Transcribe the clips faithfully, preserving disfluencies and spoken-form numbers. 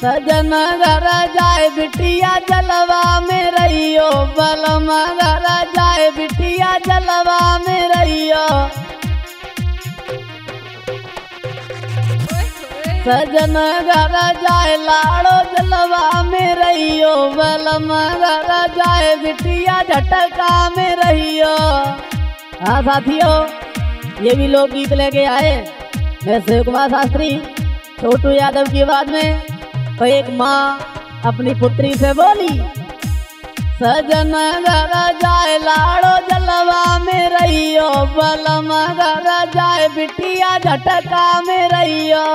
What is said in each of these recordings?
सजन घर जाए बिटिया जलवा में रहियो, बलम घर जाए बिटिया जलवा में रहियो। सजन घर जाए लाड़ो जलवा में रहियो, बलम घर जाए बिटिया झटका में रहियो। हाँ साथियों, ये भी लोकगीत लेके आए मैं शिव कुमार शास्त्री छोटू यादव की आवाज में। तो एक माँ अपनी पुत्री से बोली, सजन घर जाए लाड़ो जलवा में रहियो, बलम घर जाए बिटिया झटका में रहियो।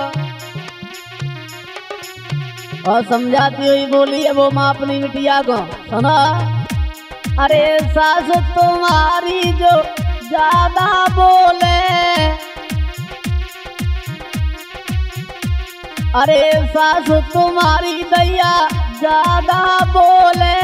और समझाती हुई बोली है वो माँ अपनी बिटिया को, सुना, अरे सास तुम्हारी जो ज्यादा बोले, अरे सास तुम्हारी दैया ज्यादा बोले।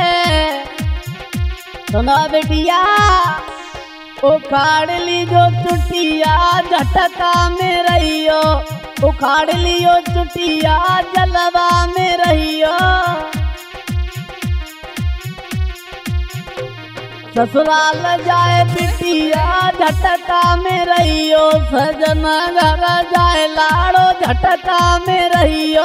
सुना बेटिया, उखाड़ ली जो चुटिया झटका में रहियो, उखाड़ लियो चुटिया जलवा में रहियो। ससुराल जाए बिटिया झटका में रहियो, सजन घर जाए लाड़ो झटका में रहियो।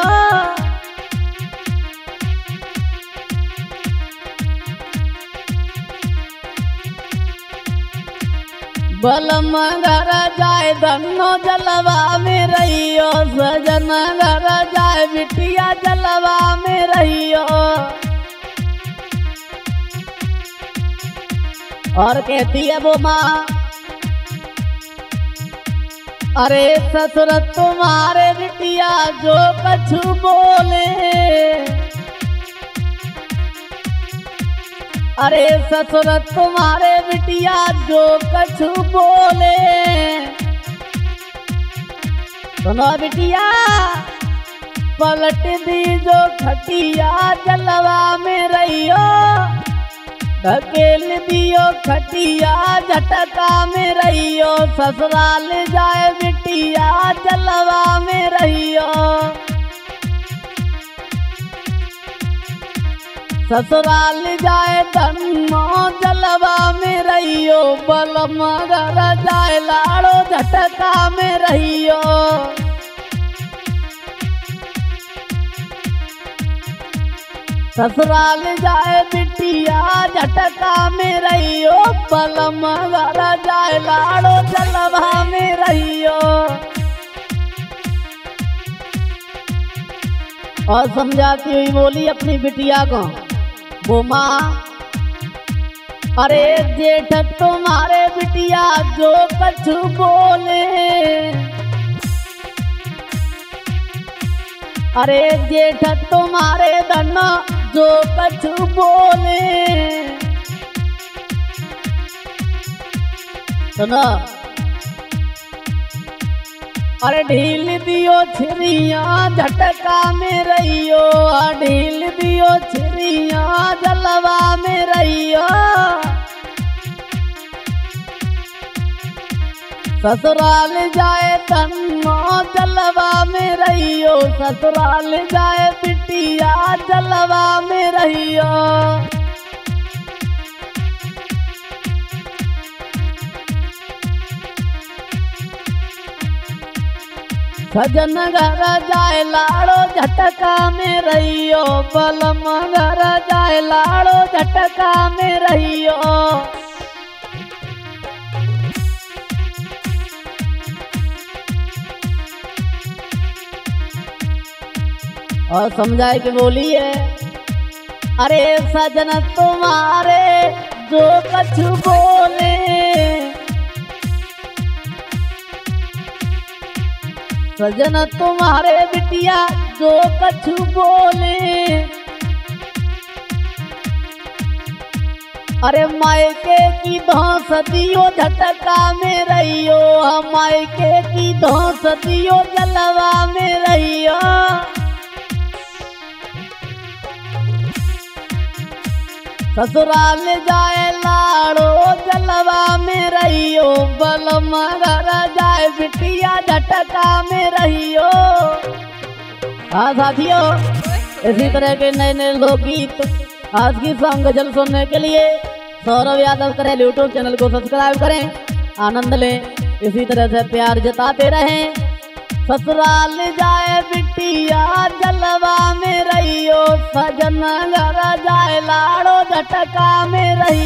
बलम घर जाए धनो जलवा में रहियो, सजन घर जाए बिटिया जलवा में रहियो। और कहती है वो माँ, अरे ससुर तुम्हारे बिटिया जो कछु बोले, अरे ससुर तुम्हारे बिटिया जो कछु बोले। सुनो बिटिया, पलट दी जो खटिया जलवा में रहियो, धकेल दियो खटिया झटका में रहियो। ससुराल जाए बिटिया जलवा में रहियो, ससुराल जाए धनो जलवा में रहियो, बलम घर जाए लाड़ो झटका में रहियो। ससुराल जाए बिटिया झटका में रहियो, बलम घर जाए लाड़ो जलवा में रहियो। और समझाती हुई बोली अपनी बिटिया को वो माँ, अरे जेठ तुम्हारे बिटिया जो कछु बोले, अरे जेठ तुम्हारे धनो जो कछु बोले। सुनो, अरे ढील दियो छिरिया झटका में रहियो, ढील दियो छिरिया जलवा में रहियो। ससुराल जाए धनो जलवा में रहियो, ससुराल जाए बिटिया जलवा में रहियो। सजन घर जाए लाड़ो झटका में रहियो, बलम घर जाए लाड़ो झटका में रहियो। और समझाए कि बोली है, अरे सजन तुम्हारे जो कछु बोले, सजन तुम्हारे बिटिया जो कछु बोले। अरे मायके की धौंस दियो झटका में रहियो, मायके की धौंस दियो जलवा में रहियो। ससुराल जाए लाड़ो जलवा में रहियो, बलम घर जाए बिटिया झटका में रहियो। हाँ साथियों, इसी तरह के नए नए लोकगीत आज की सॉन्ग गजल सुनने के लिए सौरभ यादव करें यूट्यूब चैनल को सब्सक्राइब करें, आनंद लें, इसी तरह से प्यार जताते रहें। ससुराल जाए बिटिया जलवा में रहियो, सजन घर जाए लाड़ो झटका में रहियो।